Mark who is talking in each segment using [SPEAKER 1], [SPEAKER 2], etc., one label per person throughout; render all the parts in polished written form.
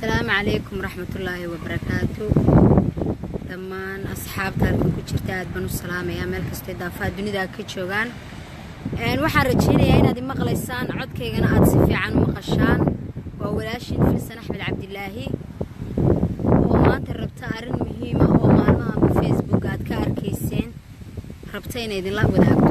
[SPEAKER 1] السلام عليكم ورحمة الله وبركاته. دمان أصحاب تاركم كجرتاد بنو السلام يا ملك استضافة الدنيا كتشوغان. waxaan rajeynayaa inaad maqlaysaan codkaygana aad si fiican u maqashaan waa walaashin Filsan Axmed Cabdilaahi oo maanta rabta arin muhiim ah oo maalmaha Facebook aad ka arkayseen rabta inay idin la wadaagto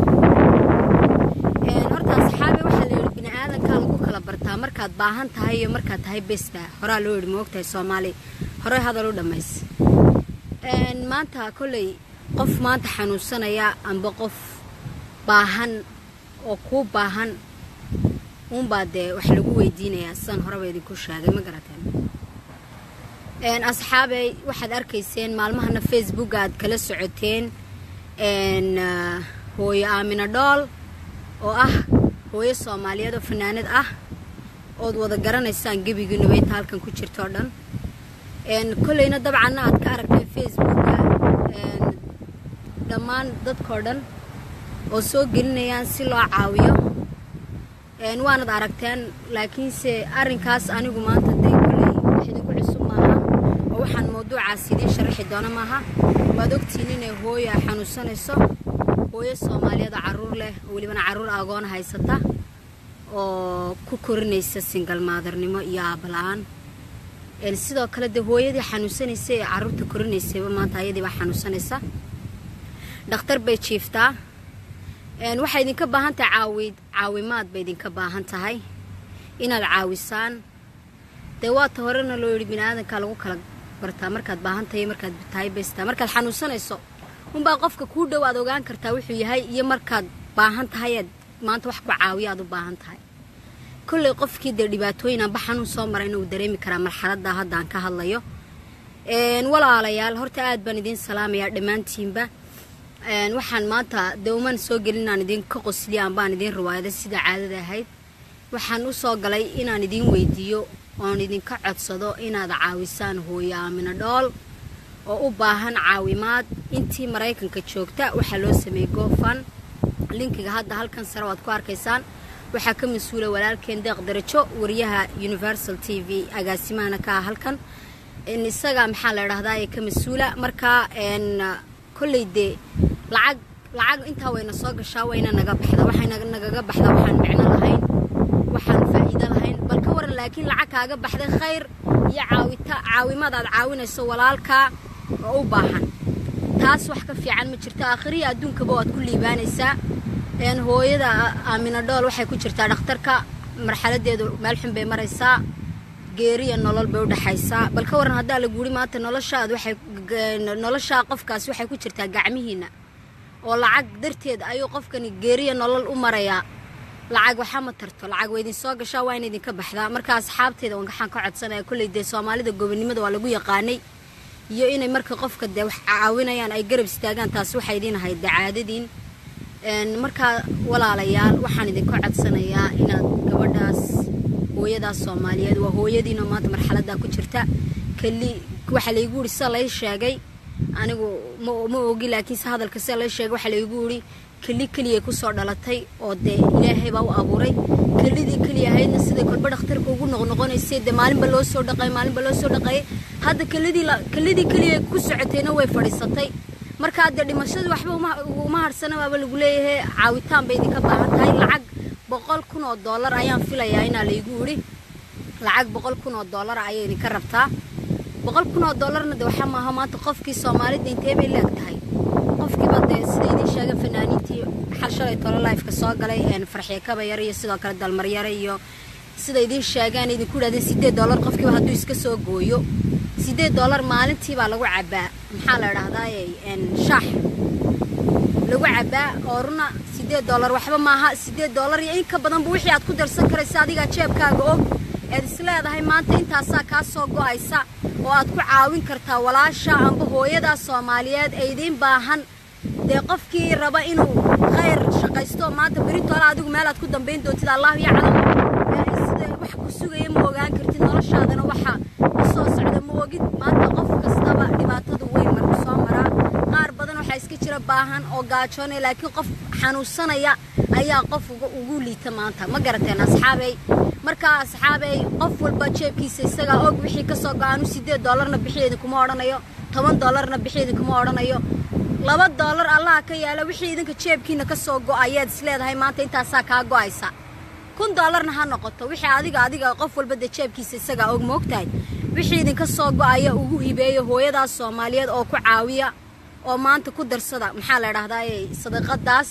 [SPEAKER 1] horta asxaabe waxa la yiri bini'aadanka lagu kala bartaa markaad baahan tahay iyo markaad tahay besta hore loo yiri moogtahay Soomaali hore hadal u dhameys maanta kulay qof maanta xanuunsanaya amba qof baahan oo ku baahan baade wax lagu weydiinayaa san horaba idinku sheegay ma garateen asxaabay waxaad arkayseen maalmahana Facebook aad kala socoteen hooyo Aamino Dhool oo ah hooyo Soomaaliyeed oo fanaanad ah oo wada garanaysaan gabigiina way halkan ku jirto dhan kullayna dabcan aad ka aragtay Facebook dhamaan dadkoo dhan oo soo gelinayaan si loo caawiyo waanad aragteen laakiin se arinkaas anigu maanta deequlay wixii ku cusub maaha oo waxaan mowduucaas idin sharaxi doona maaha waad ogtiin inay hooyo xanuunsanayso hooyo Soomaaliyeed caruur leh waliba caruur agoon haysata oo ku korinaysa single mother-nimo iyo aabalaan sidoo kale de hooyadii xanuunsanaysay caruurta korinaysay maanta ayadii baa xanuunsanaysa dhakhtar bay jiiftaa waxay idinka baahan tahay caawimaad bay idinka baahan tahay inaad caawisaan deewaata horena loo yiri bini'aadanka lagu kala bartaa markaad baahan tahay markaad tahay besta markaad xanuunsanayso baa qofka ku dhawaad ogaan kartaa wuxuu yahay iyo markaad baahan tahay maanta wax ku caawiyo aad u baahan tahay kulay qofkii dhibaatooyin aba xanuun soo maray inuu dareemi kara marxaladda hadda aan ka hadlayo walaalayaal horta aad baan idin salaamayaa dhamaantiinba waxaan maanta dawman soo gelinaan idin ka qosliyaan baan idin riwaayada sida caadada ahayd waxaan u soo galay inaan idin weydiiyo oo idin ka codsado inaad caawisaan hooyo Aamino Dhool oo u baahan caawimaad intii Mareykanka joogta waxa loo sameeyay GoFund linkiga hadda halkan sare waad ku arkaysaan waxa ka mas'uula walaalkeen deeq darajo wariyaha Universal TV agaasimahana ka halkan in isaga maxaa la yiraahdaa ay ka mas'uula marka kulleeyde lacag inta wayna soo gashaa wayna naga baxda waxayna naga baxda waxaan micno lahayn waxaan faa'iido lahayn bal ka waran laakiin lacag kaaga baxday khayr iyo caawimaad aad caawinayso walaalka oo u baahan taas wax ka fiican ma jirto aakhiriya adduunka waad ku liibaanaysaa hooyada Aamino Dhool waxay ku jirtaa dhakhtarka marxaladeedu meel xun bay maraysaa geeriya nolol bay u dhaxaysaa bal ka waran hadaa la guuri maanta nolosha qofkaas waxay ku jirtaa gacmihiina oo lacag darteed ayuu qofkani geeriya nolol u marayaa lacag waxa ma tarto lacag weydin soo gashaa waa in idin ka baxdaa marka asxaabteeda waxaan ka codsanayaa kulleeyde Soomaalida gobonimada waa lagu yaqaanay iyo inay marka qofka de wax caawinayaan ay garab istaagaan taas waxay idin ahayd caadadiin marka walaalayaal waxaan idin ka codsanayaa inaad gabadhaas hooyadaas Soomaaliyeed waa hooyadiina maanta marxaladda ku jirta kali waxa la igu yiri salay sheegay anigu ma ogi laakiin hadalka salay sheegay waxa la igu yiri kaliya ku soo dhalatay oo de Ilaahay baa u abuuray kaliya ahaydna sida kolba dhakhtarka ugu noqonaysay de maalinba loo soo dhaqay hadda kaliya ku socotayna way fadhiisatay marka hadda dhimashadu waxba uma harsana waaba lagu leeyahay caawitaan bay idinka baahan tahay lacag $100,000 ayaan filayaa in la igu yiri lacag $100,000 ayay idinka rabtaa $100,000na de waxa maaha maanta qofkii Soomaalida intee bay leegtahay qofkii bade sida idin sheegay fanaaniintii xal shalay tolo live ka soo galay farxiye kaba yar iyo sidoo kale dalmar yar iyo sida idin sheegaan idinku dhaadeen $8 qofkii hadduu iska soo gooyo $8 maalintii baa lagu cabaa maxaa la yiraahdaa shaax lagu cabaa orna $8 waxba maaha $8 iyo in ka badan buu wixii aad ku darsan karaysa adiga jeebkaaga oo aad isleedahay maanta intaas ka soo go'aysa oo aad ku caawin kartaa walaasha amba hooyada Soomaaliyeed ay idin baahan de qofkii raba inuu khayr shaqaysto maanta beritoona adigu meel aad ku dambeyn doonto Allah ya calam sida wax ku sugaya ma ogaan kartid noloshaadana waxa soo socda ma ogid maanta qof kastaba dhibaatada weyn markuu soo maraa qaar badan waxa iska jira baahan oo gaajoonay laakiin qof xanuunsanaya ayaa qof ugu liita maanta ma garateen asxaabay markaa asxaabay qof walba jeebkiisa isaga og wixii ka soo go'an $8 bixiyay kuma oranayo $10 bixiyay kuma oranayo $2 Allah ka yaala wixii idinka jeebkiina ka soo go'ayaad isleedahay maanta intaas ka go'aysa $1 ha noqoto wixii adiga qof walba jeebkiisa isaga og moogtahay wixii idinka soo go'aya ugu hibeeyo hooyada Soomaaliyeed oo ku caawiya oo maanta ku darsada maxaa la yiraahdaa sadaqadaas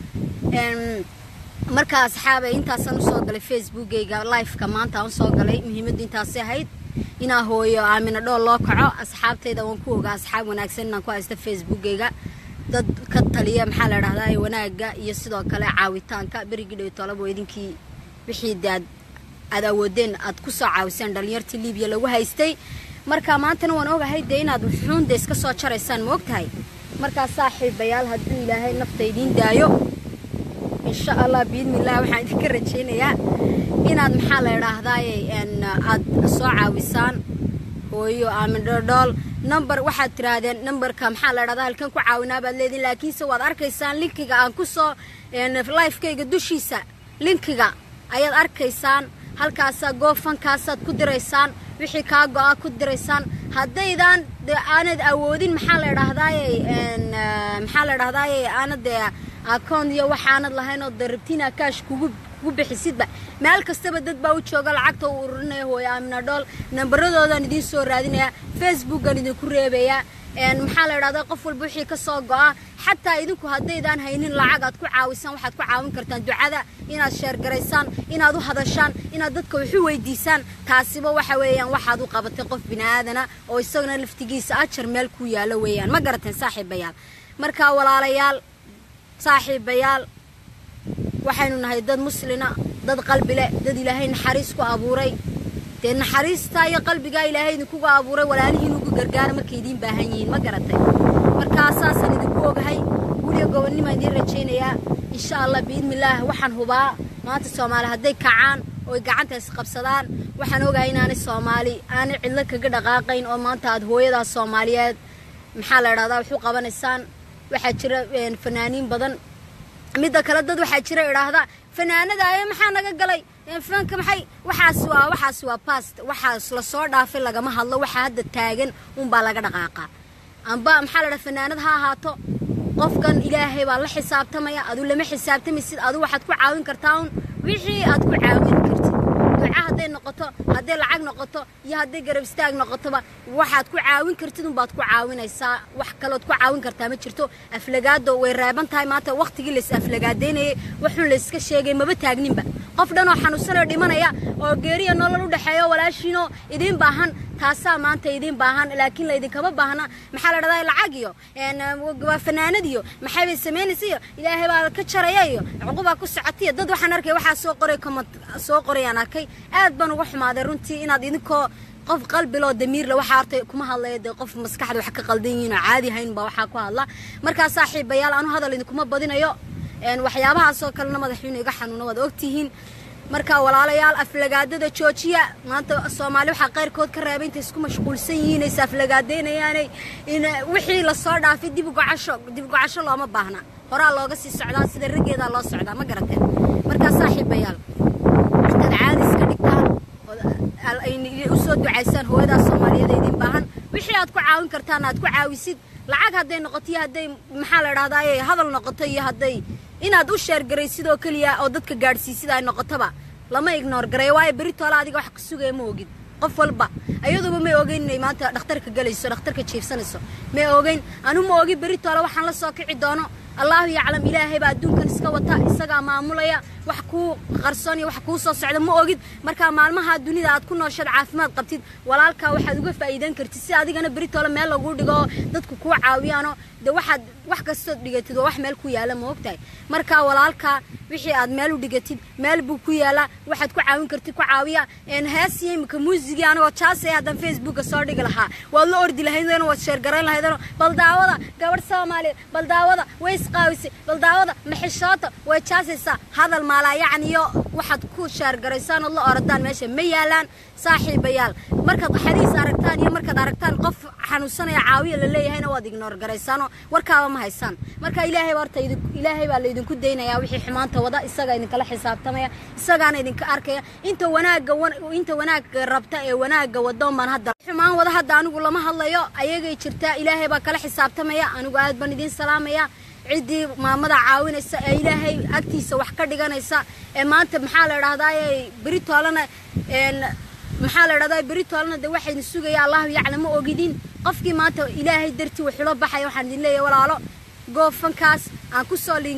[SPEAKER 1] marka asxaabay intaasaan soo galay Facebook-gayga live-ka maanta aan soo galay muhiimaddu intaas ahayd ina hooyo Aamino Dhool loo kaco asxaabtayda waan ku ogaa asxaab wanaagsan inaan ku haysto Facebook-gayga dad ka taliya maxaa la yiraahdaa wanaaga iyo sidoo kale caawitaanka berigi dhow talabo idinkii wixii aad awoodeen aad ku soo caawisaan dhalinyartii Liibiya lagu haystay marka maantana waan ogahay inaad wuxuun iska soo jaraysaan moogtahay marka saaxiibayaal haddii Ilaahay naftaydiin daayo insha Allah biidnillah waxaan idinka rajaynayaa inaad maxaa la yiraahdaa aad soo caawisaan hooyo Aamino Dhool number waxaad tiraadeen numberka maxaa la yiraahdaa halkan ku caawinaa baad leedin laakiin se waad arkaysaan linkiga aan ku soo live-kayga dushiisa linkiga ayaad arkaysaan halkaas goofankaasaad ku diraysaan wixii ka go'a ku diraysaan haddaydan aanad awoodin maxaa la yiraahdaa aanad account iyo waxaanad lahayn oo darabtina cash kugu bixisidba meel kastaba dad baa u jooga lacagta u ururinaya hooyo Aamino Dhool nambaradoodan idin soo raadinaya Facebook-gan idin ku reebaya maxaa la yiraahdaa qof walba wixii ka soo go'a xataa idinku haddaydan haynin lacag aad ku caawisaan waxaad ku caawin kartaan ducada inaad share garaysaan inaad u hadashaan inaad dadka wax u weydiisaan taasiba waxa weeyaan waxaad u qabatay qof bini'aadana oo isaguna laftigiisa ajar meel ku yaalo weeyaan ma garateen saaxiibayaal marka walaalayaal saaxiibayaal waxaynu nahay dad muslina dad qalbi leh dad Ilaahay naxariis ku abuuray naxariista iyo qalbiga Ilaahay idinku abuuray walaalihiin ugu gargaar markay idin baahan yihiin ma garatay marka asaasan idinku ogahay waliyo gobolnimo idin rajaynayaa insha Allah biidnillah waxaan hubaa maanta Soomaali haday kacaan oo gacanta is qabsadaan waxaan ogahay inaanay Soomaali aanay cidla kaga dhaqaaqayn oo maanta aad hooyada Soomaaliyeed maxaa la yiraahdaa wuxuu qabanaysaan waxa jira fanaaniin badan mid kale dad waxa jira yiraahda fanaanada ay maxaa naga galay fanka maxay waxaas waa past waxaas la soo dhaafay lagama hadlo waxa hadda taagan baa laga dhaqaaqa amba maxaa la fanaanada ha ahaato qofkan Ilaahay baa la xisaabtamaya adu lama xisaabtamisid adu waxaad ku caawin kartaa wixii aad ku caawin kartid duca haday noqoto haday lacag noqoto iyo haday garab istaag noqotoba waxaad ku caawin kartid baad ku caawinaysaa wax kale oo ku caawin kartaa ma jirto aflagaado way reeban tahay maanta waqtigii la is aflagaadeynay wuxuu la iska sheegay maba taagninba qof dhan oo xanuunsan oo dhimanaya oo geeriyo nolol u dhaxeeyo walaashiino idin baahan taasa maanta idin baahan laakiin la idin kama baahna maxaa la yiraahdaa lacag iyo waa fanaanad iyo maxay bay sameynaysaa Ilaahay baa ka jarayayo cuquba ku socotay dad waxaan arkay waxa soo qorayaan arkay aad baan ugu xumaaday runtii inaad idinkoo qof qalbi loo damiir la waxa artay kuma hadlayay qof maskaxda wax ka qaldan yihiin oo caadi hayn baa waxa ku hadla marka saaxiibayaal aanu hadal idinkuma badinayo waxyaabahaas oo kalena madaxweyne iga xanuuna wada ogtihiin marka walaalayaal aflagaadada joojiya maanta Soomaali waxa qayrkood ka reebay inta isku mashquulsan yihiin ay aflagaadeynayaan in wixii la soo dhaafay dib u gacasho looma baahna hore looga sii socdaa sida rageeda loo socdaa ma garateen marka saaxiibayaal inta caadi iska dhigtaan ay u soo ducaysaan hooyada Soomaaliyeed idin baahan wixii aad ku caawin kartaan aad ku caawisid lacag haday noqoto haday maxaa la yiraahdaa hadal noqoto iyo haday inaad u share garaysid oo kaliya oo dadka gaarsiisid ay noqotaba lama ignore garay waayo beritola adiga wax ka sugay ma ogid qof walba ayaduba ma ogeyn inay maanta dhakhtarka galayso dhakhtarka jiifsanayso ma ogeyn anu ma ogi beritola waxaan la soo kici doono Allah yaclam Ilaahay baa adduunkan iska wata isaga maamulaya wax ku qarsoon iyo wax ku soo socda ma ogid marka maalmaha dunida aad ku nooshaad caafimaad qabtid walaalka waxaad uga faa'iidan kartid si adigana beritola meel lagu dhigo dadku ku caawiyaano waxaad wax kasto dhigatid wax meel ku yaala ma ogtahay marka walaalka wixii aad meel u dhigatid meel buu ku yaala waxaad ku caawin kartid ku caawiya heesiyay imka muusiga anagoo jaasay hadan Facebook soo dhigi lahaa waa la ordi lahaydeen waa share garan lahaydeen bal daawada gabadh Soomaali bal daawada way isqaawisi bal daawada maxishoota way jaasaysa hadal maala yacniyo waxaad ku shaar garaysaan oo la oradaan meesha ma yaalaan saaxiibayaal markaad xariis aragtaan iyo markaad aragtaan qof xanuunsanaya caawiya la leeyahayna waad ignore garaysaano warkaaba ma haysan marka ilaahay warta ilaahay baa la idinku deynayaa wixii xumaanta wada isaga idin kala xisaabtamaya isagaana idinka arkaya inta wanaaga rabta ee wanaaga wadoon baan hadda xumaan wada hadda anigu lama hadlayo ayagay jirtaa ilaahay baa kala xisaabtamaya anigu aad baan idin salaamaya عدي ما مضى عاون إلهي أكتيس وحكر جانيسا ما أنت محل هذا بريتو لنا محل هذا بريتو لنا ده واحد السوق يا الله يعلم موجودين قفكي ما أنت إلهي درتي وحلو بحي وحد الله ولا على قوفن كاس عن كسولين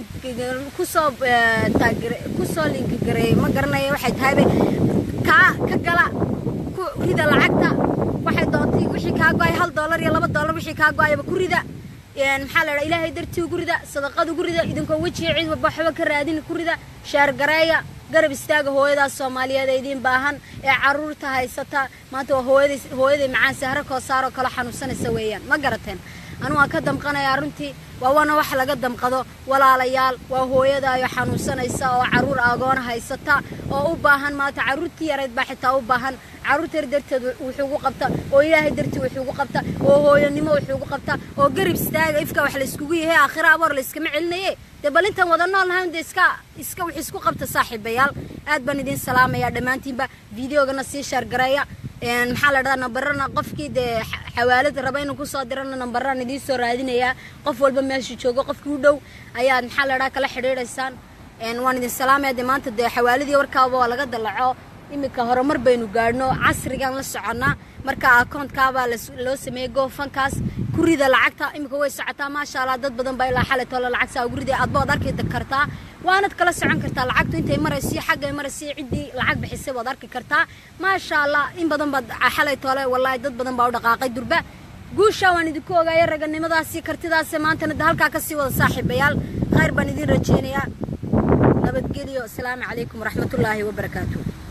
[SPEAKER 1] كسولين جري ما قرنا واحد هاي كجلا كذا العقدة واحد ضاطي وشي كاجاي $1 يلا $1 وشي كاجاي بكوريدا يعني محل إلهي درتي وكوريدا صدقات وكوريدا إذا كان وجهي عيد وبحبة كرادين كوريدا شهر قرايا قرب استاجه هو إذا الصومالية دايدين باهن عرورتها هاي ستا ما تو هو إذا معاه سهرة كوسارة كلا حنوسنا سويا ما قرتين أنا أقدم قنا يا رنتي وأنا وحلا قدم قضاء ولا ليال وهو إذا يحنوسنا يسا وعرور أجان هاي ستا أو باهن ما تعرورتي يا ريت بحتى أو باهن عروت درت وحقوق قبطة وإلهي درت وحقوق قبطة وهو ينمو وحقوق قبطة وقرب استاج إفكا وحلسكوي هي آخر عبر لسكمع لنا إيه تبل أنت وضعنا لهم إسكا وحسكو قبطة صاحب بيال أد بندين سلامة يا دمانتين با فيديو قنا سيشار قرايا يعني محل هذا نبرنا قفكي ده حوالات ربعين وكصادرنا نبرنا دي صور هذين يا قفول بمشي شوقه قفكي ودو أيا محل هذا كلا حرير السان يعني واندين سلامة يا دمانت ده حوالي دي وركابه ولا قد العو إمك هرمر بينو قارنو عصر كان لسعنا مركا أكونت كابا لو سميجو فانكاس كوريدا العقتا إمك هو ساعتها ما شاء الله ضد بدن بايلا حالة ولا العكسة وكوريدا أطباق دارك يتذكرتها وأنا تكلس عن كرتا العقد أنت مرسي حاجة مرسي عدي العقد بحساب دارك كرتا ما شاء الله إن بدن بد حالة ولا والله ضد بدن باو دقائق دربة قوشة وأنا دكوا غير رجعني مداسي كرتي داسي ما أنت ندهالك كسي ولا صاحب بيال غير بندين رجينيا نبتقيليو السلام عليكم ورحمة الله وبركاته.